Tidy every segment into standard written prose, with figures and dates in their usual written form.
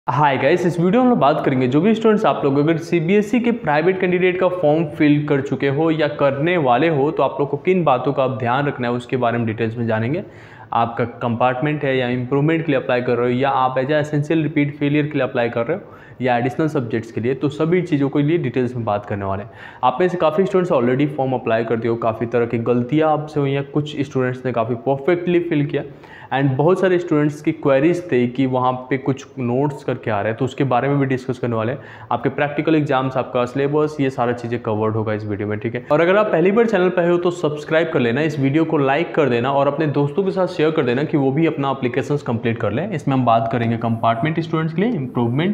Hi guys, इस video में हम लोग बात करेंगे जो भी स्टूडेंट्स आप लोग अगर सीबीएसई के प्राइवेट कैंडिडेट का फॉर्म फिल कर चुके हो या करने वाले हो तो आप लोग को किन बातों का आप ध्यान रखना है उसके बारे में डिटेल्स में जानेंगे। आपका कंपार्टमेंट है या इम्प्रूवमेंट के लिए अप्लाई कर रहे हो या आप एज एसेंशियल रिपीट फेलियर के लिए अप्लाई कर रहे हो या एडिशनल सब्जेक्ट्स के लिए, तो सभी चीज़ों के लिए डिटेल्स में बात करने वाले हैं। आप में से काफ़ी स्टूडेंट्स ऑलरेडी फॉर्म अप्लाई करते हो, काफ़ी तरह की गलतियाँ आपसे हुई हैं, कुछ स्टूडेंट्स ने काफ़ी परफेक्टली फिल किया एंड बहुत सारे स्टूडेंट्स की क्वेरीज थे कि वहाँ पे कुछ नोट्स करके आ रहे हैं, तो उसके बारे में भी डिस्कस करने वाले हैं। आपके प्रैक्टिकल एग्जाम्स, आपका सिलेबस, ये सारा चीज़ें कवर्ड होगा इस वीडियो में, ठीक है। और अगर आप पहली बार चैनल पर हो तो सब्सक्राइब कर लेना, इस वीडियो को लाइक कर देना और अपने दोस्तों के साथ शेयर कर देना कि वो भी अपना एप्लीकेशन कंप्लीट कर लें। इसमें हम बात करेंगे कंपार्टमेंट स्टूडेंट्स के लिए, इम्प्रूवमेंट,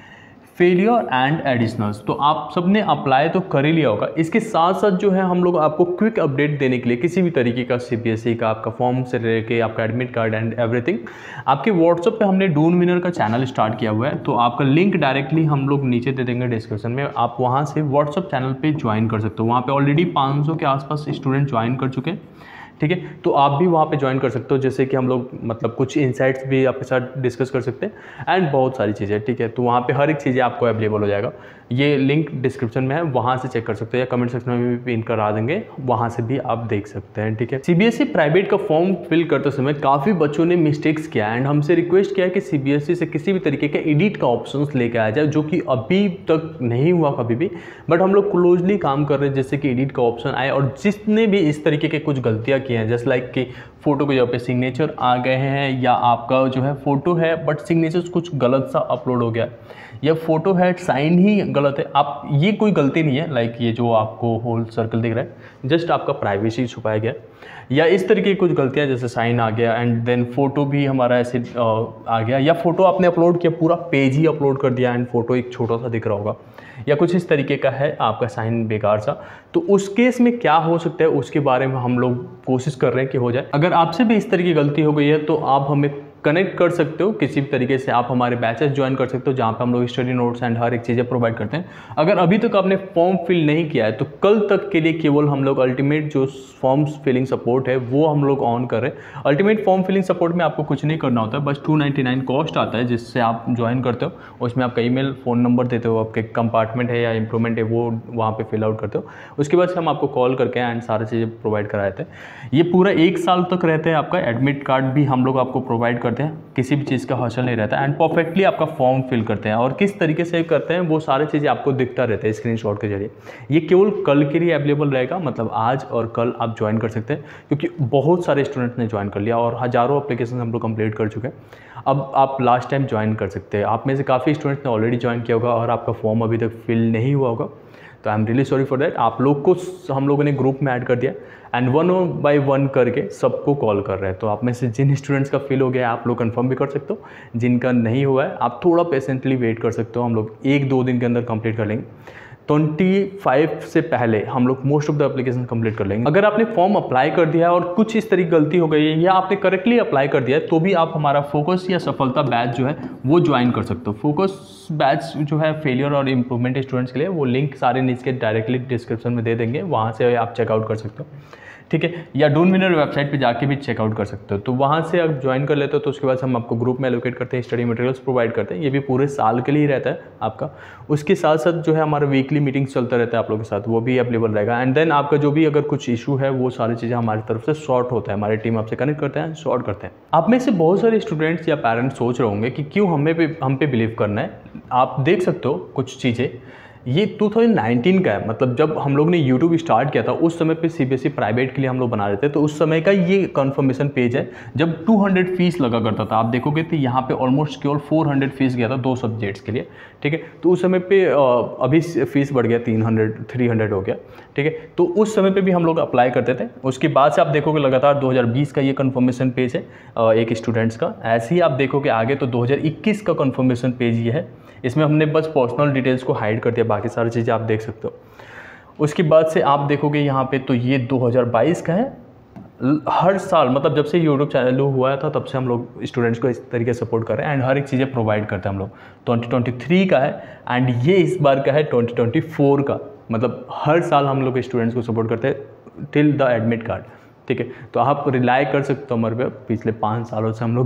फेलियर एंड एडिशनल्स। तो आप सबने अप्लाई तो कर ही लिया होगा। इसके साथ साथ जो है हम लोग आपको क्विक अपडेट देने के लिए किसी भी तरीके का सीबीएसई का आपका फॉर्म से लेके आपका एडमिट कार्ड एंड एवरीथिंग, आपके व्हाट्सएप पे हमने डून विनर का चैनल स्टार्ट किया हुआ है। तो आपका लिंक डायरेक्टली हम लोग नीचे दे देंगे डिस्क्रिप्शन में, आप वहाँ से व्हाट्सएप चैनल पर ज्वाइन कर सकते हो। वहाँ पर ऑलरेडी 500 के आसपास स्टूडेंट ज्वाइन कर चुके हैं, ठीक है। तो आप भी वहाँ पे ज्वाइन कर सकते हो, जैसे कि हम लोग मतलब कुछ इनसाइट्स भी आपके साथ डिस्कस कर सकते हैं एंड बहुत सारी चीज़ें, ठीक है। तो वहाँ पे हर एक चीज़ें आपको अवेलेबल हो जाएगा। ये लिंक डिस्क्रिप्शन में है, वहाँ से चेक कर सकते हो या कमेंट सेक्शन में भी पिन करा देंगे, वहाँ से भी आप देख सकते हैं, ठीक है। सीबीएसई प्राइवेट का फॉर्म फिल करते समय काफ़ी बच्चों ने मिस्टेक्स किया एंड हमसे रिक्वेस्ट किया कि सीबीएसई से किसी भी तरीके के एडिट का ऑप्शन लेके आया जाए, जो कि अभी तक नहीं हुआ कभी भी, बट हम लोग क्लोजली काम कर रहे हैं जैसे कि एडिट का ऑप्शन आए। और जिसने भी इस तरीके के कुछ गलतियाँ की हैं, जस्ट लाइक कि फ़ोटो के जगह पे सिग्नेचर आ गए हैं, या आपका जो है फ़ोटो है बट सिग्नेचर कुछ गलत सा अपलोड हो गया, या फ़ोटो है साइन ही गलत है, आप ये कोई गलती नहीं है, लाइक ये जो आपको होल सर्कल दिख रहा है जस्ट आपका प्राइवेसी छुपाया गया, या इस तरीके की कुछ गलतियां जैसे साइन आ गया एंड देन फ़ोटो भी हमारा ऐसे आ गया, या फ़ोटो आपने अपलोड किया पूरा पेज ही अपलोड कर दिया एंड फ़ोटो एक छोटा सा दिख रहा होगा, या कुछ इस तरीके का है आपका साइन बेकार सा। तो उस केस में क्या हो सकता है उसके बारे में हम लोग कोशिश कर रहे हैं कि हो जाए। अगर आपसे भी इस तरीके की गलती हो गई है तो आप हमें कनेक्ट कर सकते हो किसी भी तरीके से, आप हमारे बैचेस ज्वाइन कर सकते हो जहाँ पे हम लोग स्टडी नोट्स एंड हर एक चीज़ें प्रोवाइड करते हैं। अगर अभी तक आपने फॉर्म फिल नहीं किया है तो कल तक के लिए केवल हम लोग अल्टीमेट जो फॉर्म्स फिलिंग सपोर्ट है वो हम लोग ऑन कर रहे हैं। अल्टीमेट फॉर्म फिलिंग सपोर्ट में आपको कुछ नहीं करना होता है, बस 299 कॉस्ट आता है जिससे आप ज्वाइन करते हो। उसमें आपका ईमेल, फ़ोन नंबर देते हो, आपके कंपार्टमेंट है या इम्प्रूवमेंट है वो वहाँ पर फिल आउट करते हो। उसके बाद से हम आपको कॉल करके एंड सारी चीज़ें प्रोवाइड करा देते हैं। ये पूरा 1 साल तक रहते हैं। आपका एडमिट कार्ड भी हम लोग आपको प्रोवाइड करते हैं, किसी भी चीज़ का हसल नहीं रहता एंड परफेक्टली आपका फॉर्म फिल करते हैं। और किस तरीके से करते हैं वो सारी चीज़ें आपको दिखता रहता है स्क्रीनशॉट के जरिए। ये केवल कल के लिए अवेलेबल रहेगा, मतलब आज और कल आप ज्वाइन कर सकते हैं, क्योंकि बहुत सारे स्टूडेंट्स ने ज्वाइन कर लिया और हज़ारों एप्लीकेशन हम लोग कंप्लीट कर चुके हैं। अब आप लास्ट टाइम ज्वाइन कर सकते हैं। आप में से काफ़ी स्टूडेंट्स ने ऑलरेडी ज्वाइन किया होगा और आपका फॉर्म अभी तक फिल नहीं हुआ होगा, तो I am really sorry for that. आप लोग को हम लोगों ने ग्रुप में ऐड कर दिया एंड 1 बाय 1 करके सबको कॉल कर रहे हैं। तो आप में से जिन स्टूडेंट्स का फिल हो गया है आप लोग कंफर्म भी कर सकते हो, जिनका नहीं हुआ है आप थोड़ा पेशेंटली वेट कर सकते हो। हम लोग 1-2 दिन के अंदर कंप्लीट कर लेंगे। 25 से पहले हम लोग most of the application complete कर लेंगे। अगर आपने फॉर्म अप्लाई कर दिया है और कुछ इस तरीके गलती हो गई है या आपने करेक्टली अप्लाई कर दिया है तो भी आप हमारा फोकस या सफलता बैच जो है वो ज्वाइन कर सकते हो। फोकस बैच जो है फेलियर और इम्प्रूवमेंट स्टूडेंट्स के लिए, वो लिंक सारे नीचे डायरेक्टली डिस्क्रिप्शन में दे देंगे, वहाँ से आप चेकआउट कर सकते हो, ठीक है। या डून विनर वेबसाइट पे जाके भी चेकआउट कर सकते हो। तो वहाँ से आप ज्वाइन कर लेते हो तो उसके बाद हम आपको ग्रुप में एलोकेट करते हैं, स्टडी मटेरियल्स प्रोवाइड करते हैं। ये भी पूरे साल के लिए ही रहता है आपका। उसके साथ साथ जो है हमारा वीकली मीटिंग्स चलता रहता है आप लोगों के साथ, वो भी अवेलेबल रहेगा। एंड देन आपका जो भी अगर कुछ इशू है वो सारी चीज़ें हमारी तरफ से सॉर्ट होता है, हमारी टीम आपसे कनेक्ट करते हैं, सॉर्ट करते हैं। आप में से बहुत सारे स्टूडेंट्स या पेरेंट्स सोच रहे होंगे कि क्यों हम पे बिलीव करना है। आप देख सकते हो कुछ चीज़ें, ये 2019 का है, मतलब जब हम लोग ने यूट्यूब स्टार्ट किया था उस समय पे सीबीएसई प्राइवेट के लिए हम लोग बना रहे थे, तो उस समय का ये कंफर्मेशन पेज है जब 200 फीस लगा करता था। आप देखोगे तो यहाँ पे ऑलमोस्ट केवल 400 फीस गया था 2 सब्जेक्ट्स के लिए, ठीक है। तो उस समय पे अभी फीस बढ़ गया 300 हो गया, ठीक है। तो उस समय पे भी हम लोग अप्लाई करते थे। उसके बाद से आप देखोगे लगातार 2020 का ये कंफर्मेशन पेज है एक स्टूडेंट्स का। ऐसे ही आप देखोगे आगे तो 2021 का कंफर्मेशन पेज ये है। इसमें हमने बस पर्सनल डिटेल्स को हाइड कर दिया, बाकी सारी चीज़ें आप देख सकते हो। उसके बाद से आप देखोगे यहाँ पे तो ये 2022 का है। हर साल मतलब जब से यूट्यूब चैनल हुआ था तब से हम लोग स्टूडेंट्स को इस तरीके से सपोर्ट कर रहे हैं एंड हर एक चीज़ें प्रोवाइड करते हैं हम लोग। 2023 का है एंड ये इस बार का है 2024 का, मतलब हर साल हम लोग स्टूडेंट्स को सपोर्ट करते हैं टिल द एडमिट कार्ड, ठीक है। तो आप रिलाई कर सकते हो हमारे पे। पिछले 5 सालों से हम लोग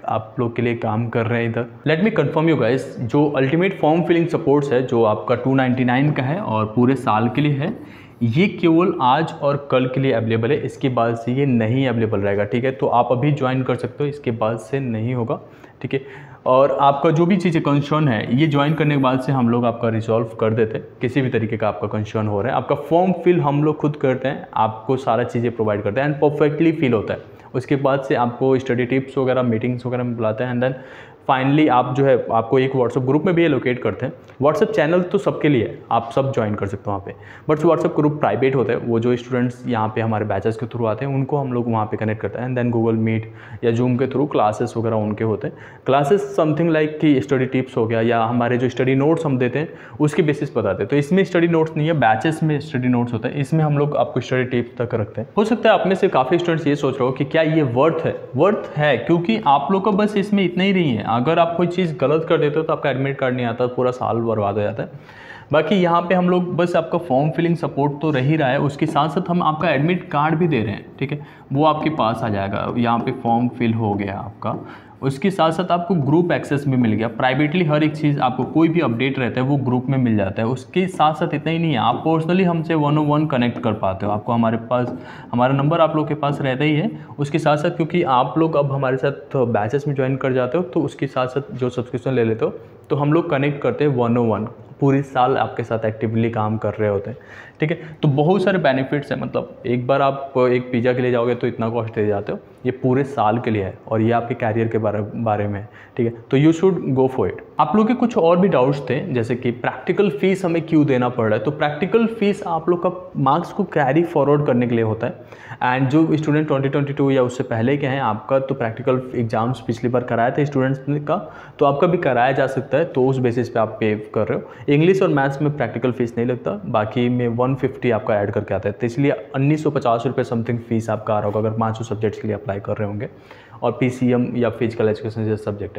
आप लोग के लिए काम कर रहे हैं इधर। Let me confirm you guys, जो अल्टीमेट फॉर्म फिलिंग सपोर्ट्स है जो आपका 299 का है और पूरे साल के लिए है, ये केवल आज और कल के लिए अवेलेबल है। इसके बाद से ये नहीं अवेलेबल रहेगा, ठीक है। तो आप अभी ज्वाइन कर सकते हो, इसके बाद से नहीं होगा, ठीक है। और आपका जो भी चीज़ें कंसर्न है ये ज्वाइन करने के बाद से हम लोग आपका रिजॉल्व कर देते हैं। किसी भी तरीके का आपका कंसर्न हो रहा है, आपका फॉर्म फिल हम लोग खुद करते हैं, आपको सारा चीज़ें प्रोवाइड करते हैं एंड परफेक्टली फिल होता है। उसके बाद से आपको स्टडी टिप्स वगैरह, मीटिंग्स वगैरह में बुलाते हैं एंड देन फाइनली आप जो है आपको एक व्हाट्सअप ग्रुप में भी एलोकेट करते हैं। व्हाट्सअप चैनल तो सबके लिए है, आप सब ज्वाइन कर सकते हो वहाँ पे, बट व्हाट्सअप ग्रुप प्राइवेट होता है। वो जो स्टूडेंट्स यहाँ पे हमारे बैचेस के थ्रू आते हैं उनको हम लोग वहाँ पे कनेक्ट करते हैं एंड देन गूगल मीट या जूम के थ्रू क्लासेस वगैरह उनके होते हैं। क्लासेस समथिंग लाइक कि स्टडी टिप्स हो गया या हमारे जो स्टडी नोट्स हम देते हैं उसके बेसिस बताते हैं। तो इसमें स्टडी नोट्स नहीं है, बैचेस में स्टडी नोट्स होता है, इसमें हम लोग आपको स्टडी टिप्स तक रखते हैं। हो सकता है आप में से काफ़ी स्टूडेंट्स ये सोच रहे हो कि क्या ये वर्थ है, क्योंकि आप लोग का बस इसमें इतना ही नहीं है। अगर आप कोई चीज़ गलत कर देते हो तो आपका एडमिट कार्ड नहीं आता, पूरा साल बर्बाद हो जाता है। बाकी यहाँ पे हम लोग बस आपका फॉर्म फिलिंग सपोर्ट तो रह ही रहा है, उसके साथ साथ हम आपका एडमिट कार्ड भी दे रहे हैं, ठीक है। वो आपके पास आ जाएगा, यहाँ पे फॉर्म फिल हो गया आपका, उसके साथ साथ आपको ग्रुप एक्सेस भी मिल गया। प्राइवेटली हर एक चीज़ आपको कोई भी अपडेट रहता है वो ग्रुप में मिल जाता है। उसके साथ साथ इतना ही नहीं है, आप पर्सनली हमसे 1-on-1 कनेक्ट कर पाते हो। आपको हमारे पास हमारा नंबर आप लोग के पास रहता ही है। उसके साथ साथ क्योंकि आप लोग अब हमारे साथ बैचेस में ज्वाइन कर जाते हो तो उसके साथ साथ जो सब्सक्रिप्शन ले लेते हो तो हम लोग कनेक्ट करते हैं 1-on-1, पूरी साल आपके साथ एक्टिवली काम कर रहे होते हैं, ठीक है। तो बहुत सारे बेनिफिट्स हैं, मतलब एक बार आप एक पिज़्ज़ा के लिए जाओगे तो इतना कॉस्ट दे जाते हो, ये पूरे साल के लिए है और ये आपके कैरियर के बारे में है, ठीक है। तो you should go for it. आप लोग के कुछ और भी डाउट्स थे, जैसे कि प्रैक्टिकल फीस हमें क्यों देना पड़ रहा है। तो प्रैक्टिकल फीस आप लोग का मार्क्स को कैरी फॉरवर्ड करने के लिए होता है एंड जो स्टूडेंट 2022 या उससे पहले के हैं, आपका तो प्रैक्टिकल एग्जाम्स पिछली बार कराया था स्टूडेंट्स का, तो आपका भी कराया जा सकता है। तो उस बेसिस पे आप पे कर रहे हो। इंग्लिश और मैथ्स में प्रैक्टिकल फीस नहीं लगता, बाकी में 150 आपका ऐड करके आता है, तो इसलिए 1950 रुपये समथिंग फीस आपका आ रहा होगा अगर 500 सब्जेक्ट्स के लिए अप्लाई कर रहे होंगे और PCM या फिजिकल एजुकेशन जैसे सब्जेक्ट है।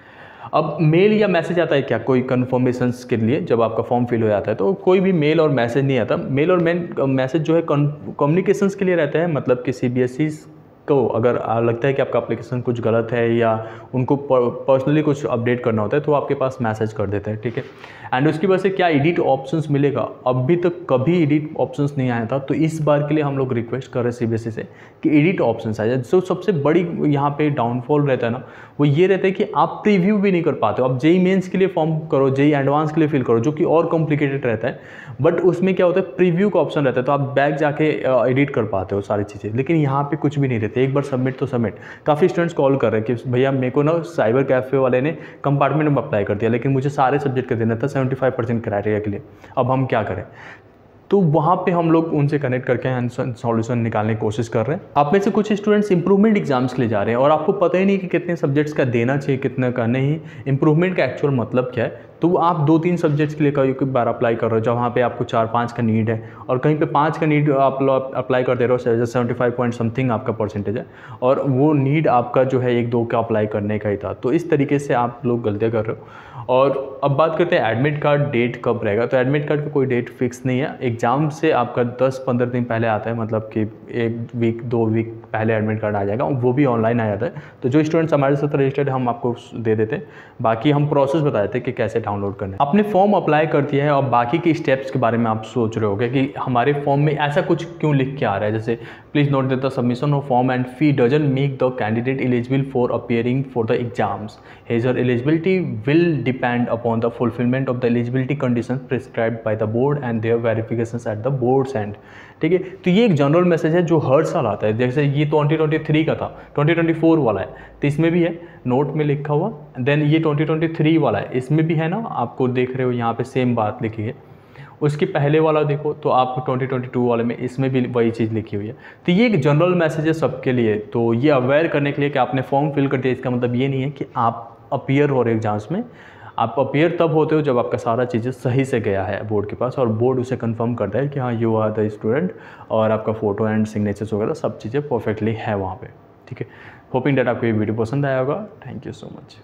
अब मेल या मैसेज आता है क्या कोई कन्फर्मेशंस के लिए? जब आपका फॉर्म फिल हो जाता है तो कोई भी मेल और मैसेज नहीं आता। मेल और मैसेज जो है कम्युनिकेशंस के लिए रहता है, मतलब कि CBSE को अगर लगता है कि आपका एप्लीकेशन कुछ गलत है या उनको पर्सनली कुछ अपडेट करना होता है तो आपके पास मैसेज कर देते हैं, ठीक है। एंड उसकी वजह से क्या एडिट ऑप्शंस मिलेगा? अभी तक कभी एडिट ऑप्शंस नहीं आया था, तो इस बार के लिए हम लोग रिक्वेस्ट कर रहे हैं CBSE से कि एडिट ऑप्शंस आ जाए। जो सबसे बड़ी यहाँ पे डाउनफॉल रहता है ना, वो ये रहता है कि आप प्रीव्यू भी नहीं कर पाते हो। आप JEE मेंस के लिए फॉर्म करो, JEE एडवांस के लिए फिल करो, जो कि और कॉम्प्लिकेटेड रहता है, बट उसमें क्या होता है प्रीव्यू का ऑप्शन रहता है, तो आप बैक जाके एडिट कर पाते हो सारी चीज़ें। लेकिन यहाँ पे कुछ भी नहीं रहते, एक बार सबमिट तो सबमिट। काफ़ी स्टूडेंट्स कॉल कर रहे हैं कि भैया मेरे को ना साइबर कैफ़े वाले ने कंपार्टमेंट में अप्लाई कर दिया, लेकिन मुझे सारे सब्जेक्ट का देना था 75% क्राइटेरिया के लिए, अब हम क्या करें? तो वहाँ पे हम लोग उनसे कनेक्ट करके सॉल्यूशन निकालने की कोशिश कर रहे हैं। आप में से कुछ स्टूडेंट्स इंप्रूवमेंट एग्जाम्स के लिए जा रहे हैं और आपको पता ही नहीं कि कितने सब्जेक्ट्स का देना चाहिए, कितने का नहीं, इंप्रूवमेंट का एक्चुअल मतलब क्या है। तो आप 2-3 सब्जेक्ट्स के लिए कई बार अप्लाई कर रहे हो, जब वहाँ पे आपको 4-5 का नीड है और कहीं पे 5 का नीड आप अप्लाई कर दे रहे हो, 75 पॉइंट समथिंग आपका परसेंटेज है और वो नीड आपका जो है 1-2 का अप्लाई करने का ही था। तो इस तरीके से आप लोग गलतियाँ कर रहे हो। और अब बात करते हैं एडमिट कार्ड डेट कब रहेगा। तो एडमिट कार्ड का कोई डेट फिक्स नहीं है, एग्ज़ाम से आपका 10-15 दिन पहले आता है, मतलब कि 1 वीक 2 वीक पहले एडमिट कार्ड आ जाएगा, वो भी ऑनलाइन आ जाता है। तो जो स्टूडेंट्स हमारे साथ रजिस्टर्ड है हम आपको दे देते हैं, बाकी हम प्रोसेस बता देते हैं कि कैसे डाउनलोड करना है। आपने फॉर्म अप्लाई कर दिया है और बाकी के स्टेप्स के बारे में आप सोच रहे होगे कि हमारे फॉर्म में ऐसा कुछ क्यों लिख के आ रहा है, जैसे please note that the submission of form and fee doesn't make the candidate eligible for appearing for the exams, his eligibility will depend upon the fulfilment of the eligibility condition prescribed by the board and their verifications at the boards end, ठीक है। तो ये एक general message है जो हर साल आता है, जैसे ये 2023 का था, 2024 वाला है, तो इसमें भी है नोट में लिखा हुआ। देन ये 2023 वाला है, इसमें भी है ना, आपको देख रहे हो यहाँ पे सेम बात लिखी है। उसके पहले वाला देखो तो आप 2022 वाले में इसमें भी वही चीज़ लिखी हुई है। तो ये एक जनरल मैसेज है सबके लिए। तो ये अवेयर करने के लिए कि आपने फॉर्म फिल कर दिया, इसका मतलब ये नहीं है कि आप अपीयर हो रहे एग्जाम्स में। आप अपीयर तब होते हो जब आपका सारा चीज़ें सही से गया है बोर्ड के पास और बोर्ड उसे कंफर्म करता है कि हाँ यू आर द स्टूडेंट और आपका फ़ोटो एंड सिग्नेचर्स वगैरह सब चीज़ें परफेक्टली है वहाँ पे, ठीक है। होपिंग डेट आपको ये वीडियो पसंद आया होगा। Thank you so much.